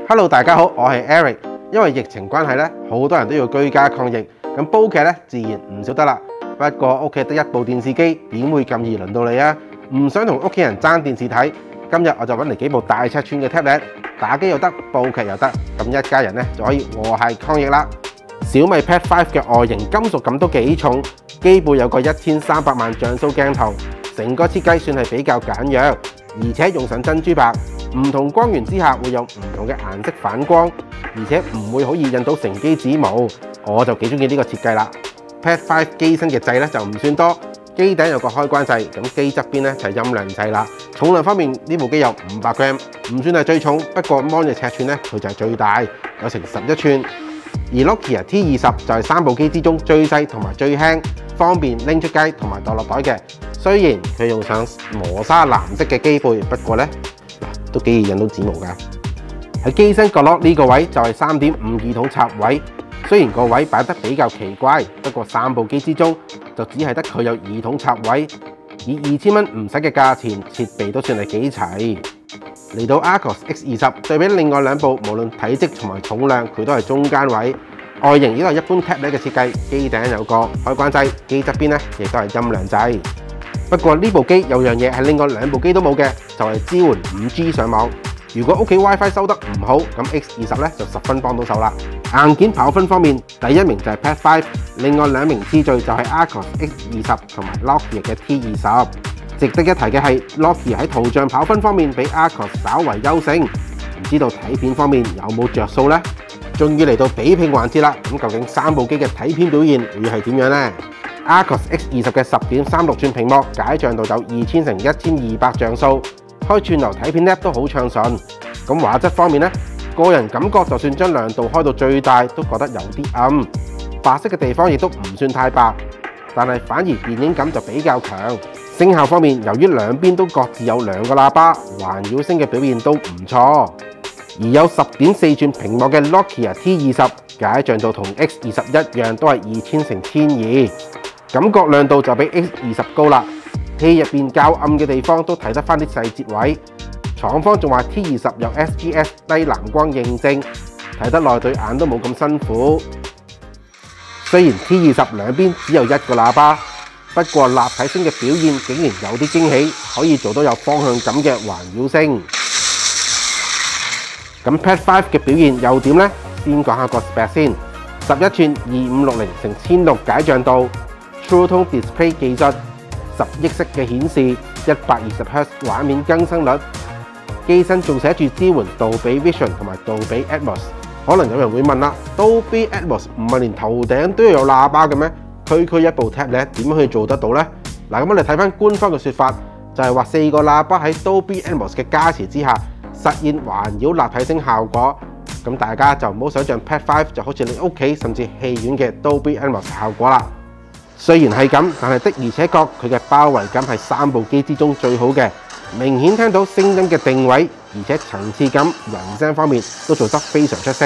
Hello， 大家好，我係 Eric。因為疫情關係咧，好多人都要居家抗疫，咁煲劇咧自然唔少得啦。不過屋企得一部電視機，點會咁易輪到你啊？唔想同屋企人爭電視睇，今日我就揾嚟幾部大尺寸嘅 tablet， 打機又得，煲劇又得，咁一家人咧就可以和諧抗疫啦。小米 Pad 5嘅外形金屬感都幾重，機背有個1300萬像素鏡頭，成個設計算係比較簡約，而且用上珍珠白。唔同光源之下會有唔同嘅顏色反光，而且唔會好易印到成機指模，我就幾中意呢個設計啦。Pad 5機身嘅掣咧就唔算多，機頂有個開關掣，咁機側邊咧就係音量掣啦。重量方面呢部機有500g，唔算係最重，不過 Mon 嘅尺寸咧佢就係最大，有成11寸。而 Nokia T20就係三部機之中最細同埋最輕，方便拎出街同埋袋落袋嘅。雖然佢用上磨砂藍色嘅機背，不過咧都幾易印到指模㗎。喺機身角落呢個位就係3.5耳筒插位，雖然個位擺得比較奇怪，不過三部機之中就只係得佢有耳筒插位，以2000蚊唔使嘅價錢，設備都算係幾齊。嚟到 Arcos X20，對比另外兩部，無論體積同埋重量，佢都係中間位。外形亦都係一般 tablet 嘅設計，機頂有個開關掣，機側邊咧亦都係音量掣。不過呢部機有樣嘢係另外兩部機都冇嘅，就係支援 5G 上網。如果屋企 WiFi 收得唔好，咁 X20咧就十分幫到手啦。硬件跑分方面，第一名就係 Pad 5，另外兩名次序就係 Arcos X20同埋 Nokia 嘅 T20。值得一提嘅係 Nokia 喺圖像跑分方面比 Arcos 稍為優勝，唔知道睇片方面有冇着數呢？終於嚟到比拼環節啦，咁究竟三部機嘅睇片表現會係點樣呢？ Arcos X20嘅 10.36 寸屏幕解像度有2000×1200像素，開串流睇片 app 都好暢順。咁畫質方面呢，個人感覺就算將亮度開到最大，都覺得有啲暗，白色嘅地方亦都唔算太白，但係反而電影感就比較強。聲效方面，由於兩邊都各自有兩個喇叭，環繞聲嘅表現都唔錯。而有 10.4 寸屏幕嘅 Nokia T20解像度同 X20 一樣，都係2000×1200，感覺亮度就比 X20 高啦。戲入邊較暗嘅地方都睇得翻啲細節位。廠方仲話 T20 有 SGS 低藍光認證，睇得耐對眼都冇咁辛苦。雖然 T20 兩邊只有一個喇叭，不過立體聲嘅表現竟然有啲驚喜，可以做到有方向感嘅環繞聲。咁 Pad 5嘅表現又點呢？先講下個 spec 先。11寸2560×1600解像度 ，True Tone Display 技術，10億色嘅顯示，120Hz 畫面更新率。機身仲寫住支援杜比 Vision 同埋杜比 Atmos。可能有人會問啦，杜比 Atmos 唔係連頭頂都要有喇叭嘅咩？區一部 tablet 點樣去做得到呢？嗱，咁我哋睇翻官方嘅説法，就係話4個喇叭喺 Dolby Atmos 嘅加持之下，實現環繞立體聲效果。咁大家就唔好想像 Pad 5就好似你屋企甚至戲院嘅 Dolby Atmos 效果啦。雖然係咁，但係的而且確佢嘅包圍感係三部機之中最好嘅，明顯聽到聲音嘅定位，而且層次感、人聲方面都做得非常出色。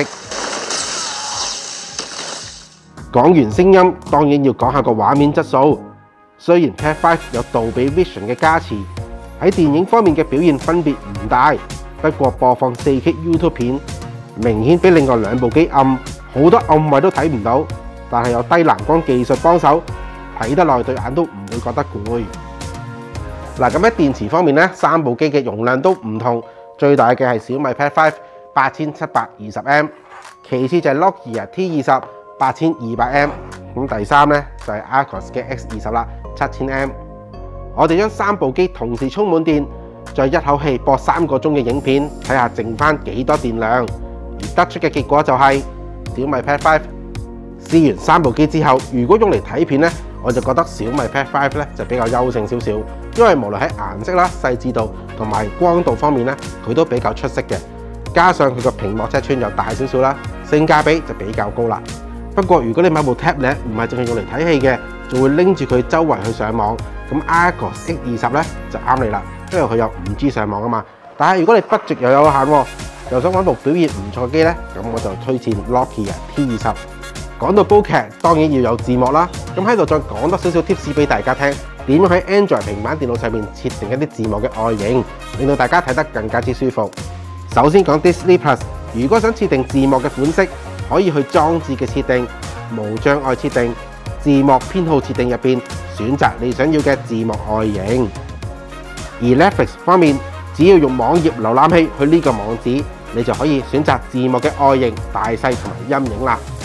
講完聲音，當然要講下個畫面質素。雖然 Pad 5有杜比 Vision 嘅加持，喺電影方面嘅表現分別唔大，不過播放 4K YouTube 片，明顯比另外兩部機暗，好多暗位都睇唔到。但係有低藍光技術幫手，睇得耐對眼都唔會覺得攰。嗱，咁喺電池方面呢，三部機嘅容量都唔同，最大嘅係小米 Pad 5 8720mAh， 其次就係 Nokia T20 8200mAh， 咁第三呢，就係 Arcos 嘅 X20 啦，7000mAh。我哋將三部機同時充滿電，再一口氣播3個鐘嘅影片，睇下剩翻幾多電量。而得出嘅結果就係小米 Pad 5。試完三部機之後，如果用嚟睇片呢，我就覺得小米 Pad 5咧就比較優勝少少，因為無論喺顏色啦、細緻度同埋光度方面呢，佢都比較出色嘅。加上佢個屏幕尺寸又大少少啦，性價比就比較高啦。不過如果你買部 tablet 唔係淨係用嚟睇戲嘅，就會拎住佢周圍去上網，咁 Arcos X20咧就啱你啦，因為佢有 5G 上網啊嘛。但係如果你 budget 又有限，又想揾部表現唔錯嘅機咧，咁我就推薦 Nokia T20。講到煲劇，當然要有字幕啦。咁喺度再講多少少 tips 俾大家聽，點樣喺 Android 平板電腦上面設定一啲字幕嘅外形，令到大家睇得更加之舒服。首先講 Disney Plus， 如果想設定字幕嘅款式，可以去裝置嘅設定、無障礙設定、字幕編號設定入邊選擇你想要嘅字幕外形。而 Netflix 方面，只要用網頁瀏覽器去呢個網址，你就可以選擇字幕嘅外形、大細同埋陰影啦。